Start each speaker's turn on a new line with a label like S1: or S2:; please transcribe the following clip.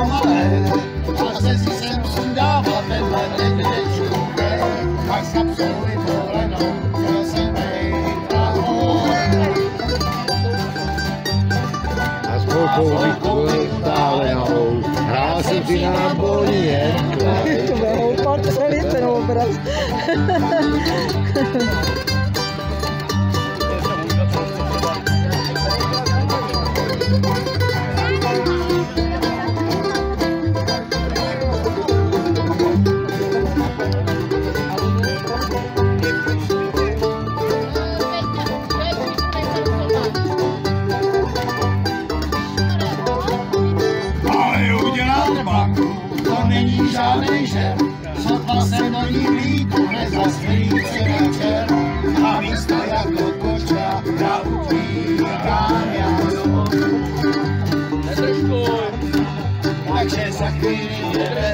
S1: bylo malé, a se si sem sundával tenhle nedečku, pak s kapsou vyvolenou, chtěl jsem bejt ahoj.
S2: A s polkou vytálenou, hrál jsem si na boli jen klej.
S3: To byl houpal celý ten obraz.
S1: To není žádnej žer, sotva se do ní vlíku, nezasklí se večer. A místo jako kočka, já utíkám já. Takže za chvíli jde